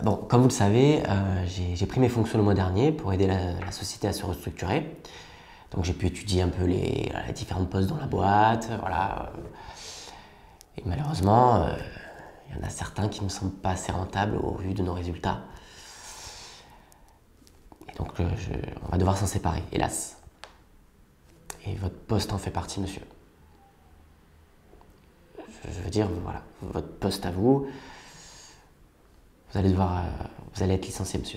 Bon, comme vous le savez, j'ai pris mes fonctions le mois dernier pour aider la société à se restructurer. Donc j'ai pu étudier un peu les différents postes dans la boîte, voilà. Et malheureusement, il y en a certains qui ne me semblent pas assez rentables au vu de nos résultats. Et donc on va devoir s'en séparer, hélas. Et votre poste en fait partie, monsieur. Je veux dire, voilà, votre poste à vous, vous allez être licencié, monsieur.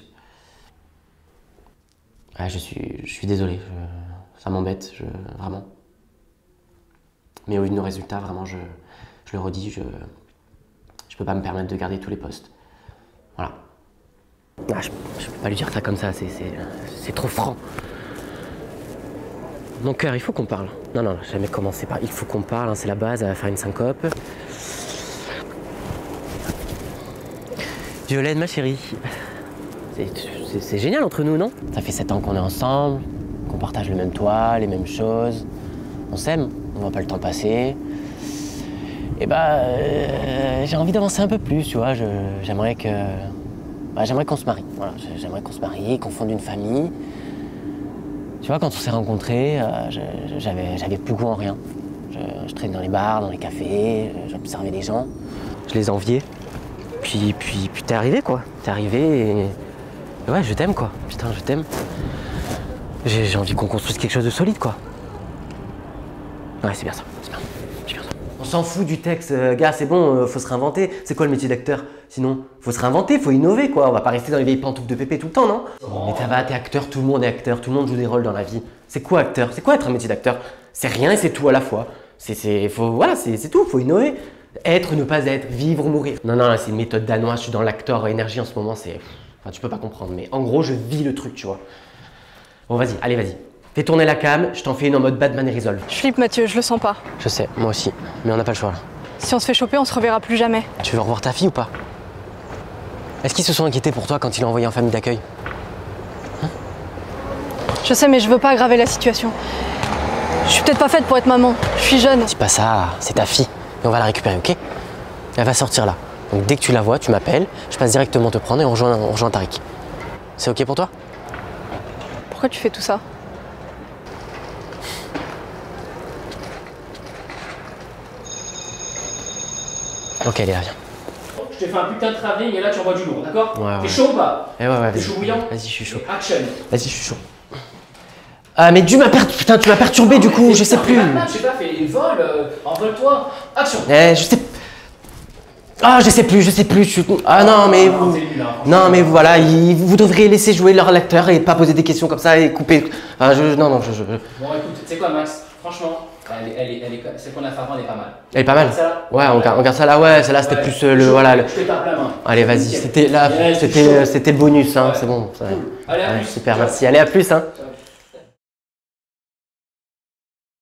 Ah, je suis désolé, ça m'embête, vraiment. Mais au vu de nos résultats, vraiment, je le redis, je peux pas me permettre de garder tous les postes. Voilà. Ah, je peux pas lui dire ça comme ça, c'est trop franc. Mon cœur, il faut qu'on parle. Non, jamais commencer par il faut qu'on parle, hein, c'est la base, elle va faire une syncope. Violaine, ma chérie, c'est génial entre nous, non? Ça fait 7 ans qu'on est ensemble, qu'on partage le même toit, les mêmes choses. On s'aime, on voit pas le temps passer. Et j'ai envie d'avancer un peu plus, tu vois. J'aimerais qu'on se marie. Voilà, j'aimerais qu'on se marie, qu'on fonde une famille. Tu vois, quand on s'est rencontrés, j'avais plus goût en rien. Je traînais dans les bars, dans les cafés, j'observais les gens. Je les enviais. Puis t'es arrivé, quoi. T'es arrivé et ouais, je t'aime, quoi. Putain, je t'aime. J'ai envie qu'on construise quelque chose de solide, quoi. Ouais, c'est bien ça. C'est bien ça. On s'en fout du texte, gars, c'est bon, faut se réinventer. C'est quoi le métier d'acteur? Sinon, faut se réinventer, faut innover, quoi. On va pas rester dans les vieilles pantoufles de Pépé tout le temps, non? Mais ça va, t'es acteur, tout le monde est acteur, tout le monde joue des rôles dans la vie. C'est quoi acteur? C'est quoi être un métier d'acteur? C'est rien et c'est tout à la fois. Voilà, c'est tout, faut innover. Être, ne pas être, vivre ou mourir. Non, c'est une méthode danoise, je suis dans l'acteur énergie en ce moment, Enfin, tu peux pas comprendre, mais en gros, je vis le truc, tu vois. Bon, vas-y, allez, vas-y. Fais tourner la cam, je t'en fais une en mode Batman et Resolve. Je flippe, Mathieu, je le sens pas. Je sais, moi aussi, mais on n'a pas le choix, là. Si on se fait choper, on se reverra plus jamais. Tu veux revoir ta fille ou pas? Est-ce qu'ils se sont inquiétés pour toi quand ils l'ont envoyé en famille d'accueil? Je sais, mais je veux pas aggraver la situation. Je suis peut-être pas faite pour être maman, je suis jeune. Dis pas ça, c'est ta fille, et on va la récupérer, ok? Elle va sortir là. Donc dès que tu la vois, tu m'appelles, je passe directement te prendre et on rejoint Tariq. C'est ok pour toi? Pourquoi tu fais tout ça? Ok, Léa, viens. Je t'ai fait un putain de travelling et là tu envoies du lourd, d'accord? Ouais. T'es chaud ou pas? Ouais, T'es chaud bouillant? Vas-y, je suis chaud. Action. Vas-y, je suis chaud. Ah, mais tu m'as perturbé du coup, je sais plus. Je sais pas, fais vol, envole-toi. Action. Je sais. Ah, je sais plus. Ah non, mais vous. Non, mais voilà, vous devriez laisser jouer leur acteur et pas poser des questions comme ça et couper. Ah, non. Bon, écoute, tu sais quoi, Max? Franchement, celle qu'on a fait avant, elle est pas mal. Elle est pas mal. Ouais, on garde ça là. Ouais, celle-là c'était plus le voilà. Je te tape la main. Allez, vas-y, c'était le bonus, hein. C'est bon. Allez, à plus. Super, merci. Allez, à plus, hein.